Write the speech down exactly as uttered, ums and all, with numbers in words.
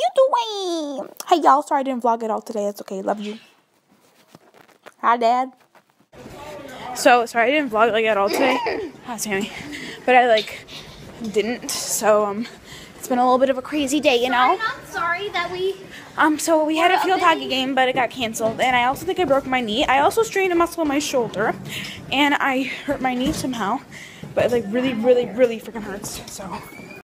you doing? Hey, y'all. Sorry I didn't vlog it all today. It's okay. Love you. Hi, Dad. So, sorry I didn't vlog like at all today. Hi, Sammy. But I, like, didn't. So, um, it's been a little bit of a crazy day, you know? I'm not sorry that we... Um, so we had a field hockey game, but it got canceled. And I also think I broke my knee. I also strained a muscle in my shoulder. And I hurt my knee somehow. But it, like, really, really, really freaking hurts. So...